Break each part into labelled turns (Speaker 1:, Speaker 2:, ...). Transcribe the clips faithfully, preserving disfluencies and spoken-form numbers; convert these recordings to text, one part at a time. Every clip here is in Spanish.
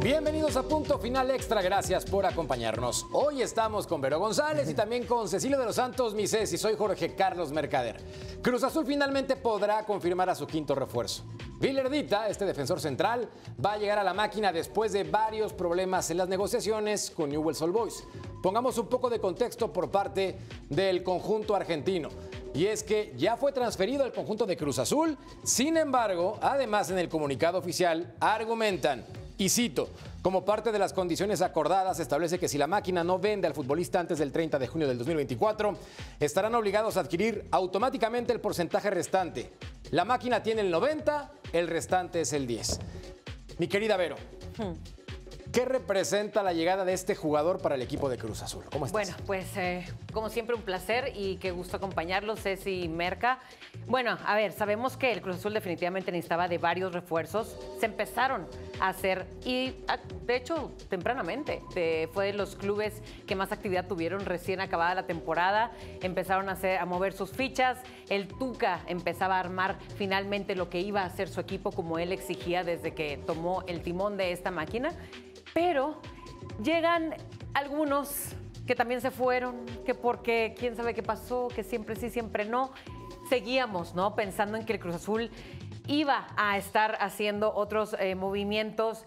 Speaker 1: Bienvenidos a Punto Final Extra, gracias por acompañarnos. Hoy estamos con Vero González y también con Cecilio de los Santos, mi Ceci, soy Jorge Carlos Mercader. Cruz Azul finalmente podrá confirmar a su quinto refuerzo. Vilardita, este defensor central, va a llegar a la máquina después de varios problemas en las negociaciones con Newell's Old Boys. Pongamos un poco de contexto por parte del conjunto argentino. Y es que ya fue transferido al conjunto de Cruz Azul. Sin embargo, además en el comunicado oficial argumentan, y cito, como parte de las condiciones acordadas, establece que si la máquina no vende al futbolista antes del treinta de junio del dos mil veinticuatro, estarán obligados a adquirir automáticamente el porcentaje restante. La máquina tiene el noventa, el restante es el diez. Mi querida Vero, hmm. ¿qué representa la llegada de este jugador para el equipo de Cruz Azul? ¿Cómo estás?
Speaker 2: Bueno, pues eh, como siempre un placer y qué gusto acompañarlos, Ceci y Merca. Bueno, a ver, sabemos que el Cruz Azul definitivamente necesitaba de varios refuerzos. Se empezaron a hacer y de hecho tempranamente de, fue de los clubes que más actividad tuvieron recién acabada la temporada. Empezaron a, hacer, a mover sus fichas. El Tuca empezaba a armar finalmente lo que iba a hacer su equipo como él exigía desde que tomó el timón de esta máquina. Pero llegan algunos que también se fueron, que porque quién sabe qué pasó, que siempre sí, siempre no. Seguíamos, ¿no? Pensando en que el Cruz Azul iba a estar haciendo otros eh, movimientos.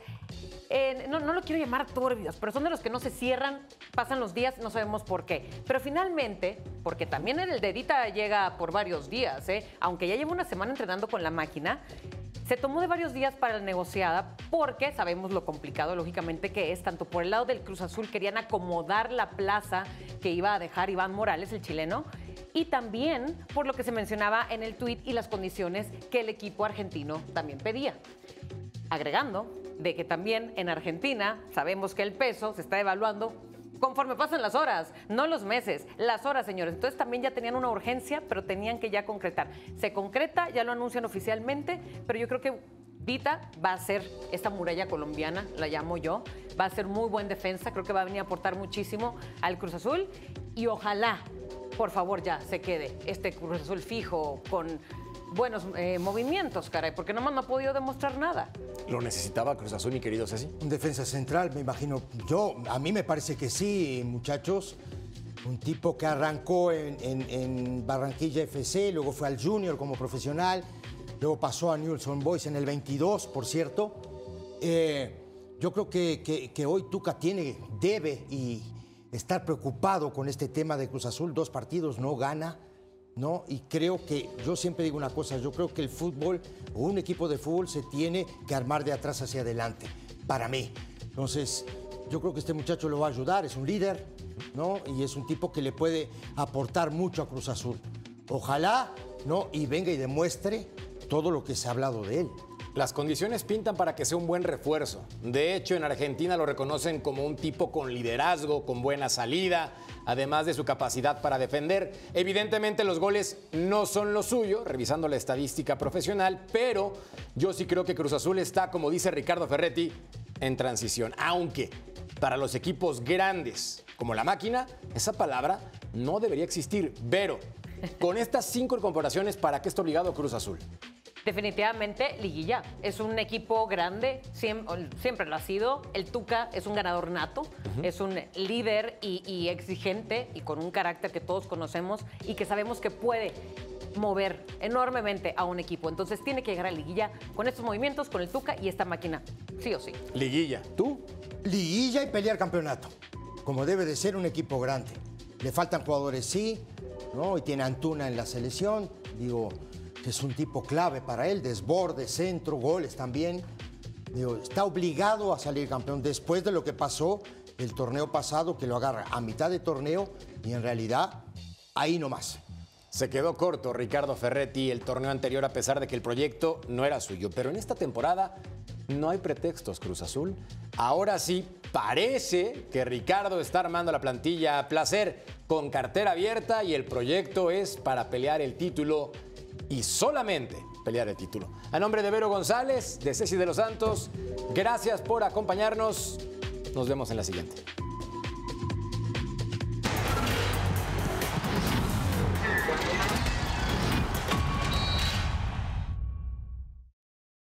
Speaker 2: Eh, no, no lo quiero llamar turbios, pero son de los que no se cierran, pasan los días, no sabemos por qué. Pero finalmente, porque también el dedita llega por varios días, ¿eh? Aunque ya lleva una semana entrenando con la máquina, se tomó de varios días para la negociada porque sabemos lo complicado, lógicamente, que es. Tanto por el lado del Cruz Azul querían acomodar la plaza que iba a dejar Iván Morales, el chileno, y también por lo que se mencionaba en el tuit y las condiciones que el equipo argentino también pedía. Agregando de que también en Argentina sabemos que el peso se está evaluando conforme pasan las horas, no los meses, las horas, señores. Entonces también ya tenían una urgencia, pero tenían que ya concretar. Se concreta, ya lo anuncian oficialmente, pero yo creo que Dita va a ser esta muralla colombiana, la llamo yo, va a ser muy buen defensa, creo que va a venir a aportar muchísimo al Cruz Azul y ojalá, por favor, ya se quede este Cruz Azul fijo con buenos eh, movimientos, caray, porque nomás no ha podido demostrar nada.
Speaker 1: ¿Lo necesitaba Cruz Azul, mi querido Ceci?
Speaker 3: Un defensa central, me imagino. Yo, a mí me parece que sí, muchachos. Un tipo que arrancó en, en, en Barranquilla F C, luego fue al Junior como profesional, luego pasó a Newell's Old Boys en el veintidós, por cierto. Eh, yo creo que, que, que hoy Tuca tiene, debe y estar preocupado con este tema de Cruz Azul. Dos partidos, no gana. ¿No? Y creo que, yo siempre digo una cosa, yo creo que el fútbol o un equipo de fútbol se tiene que armar de atrás hacia adelante, para mí. Entonces, yo creo que este muchacho lo va a ayudar, es un líder, ¿no? Y es un tipo que le puede aportar mucho a Cruz Azul. Ojalá, ¿no? Y venga y demuestre todo lo que se ha hablado de él.
Speaker 1: Las condiciones pintan para que sea un buen refuerzo. De hecho, en Argentina lo reconocen como un tipo con liderazgo, con buena salida, además de su capacidad para defender. Evidentemente los goles no son lo suyo, revisando la estadística profesional, pero yo sí creo que Cruz Azul está, como dice Ricardo Ferretti, en transición. Aunque para los equipos grandes, como la máquina, esa palabra no debería existir. Pero con estas cinco incorporaciones, ¿para qué está obligado Cruz Azul?
Speaker 2: Definitivamente liguilla, es un equipo grande, siempre, siempre lo ha sido. El Tuca es un ganador nato, uh-huh. es un líder y, y exigente y con un carácter que todos conocemos y que sabemos que puede mover enormemente a un equipo. Entonces tiene que llegar a liguilla con estos movimientos, con el Tuca y esta máquina, sí o sí.
Speaker 1: Liguilla, ¿tú?
Speaker 3: Liguilla y pelear campeonato, como debe de ser un equipo grande. Le faltan jugadores, sí, ¿no? Y tiene a Antuna en la selección, digo, que es un tipo clave para él, desborde, centro, goles también. Digo, está obligado a salir campeón después de lo que pasó el torneo pasado, que lo agarra a mitad de torneo y en realidad ahí nomás.
Speaker 1: Se quedó corto Ricardo Ferretti el torneo anterior a pesar de que el proyecto no era suyo. Pero en esta temporada no hay pretextos, Cruz Azul. Ahora sí parece que Ricardo está armando la plantilla a placer con cartera abierta y el proyecto es para pelear el título y solamente pelear el título. A nombre de Vero González, de Ceci de los Santos, gracias por acompañarnos. Nos vemos en la siguiente.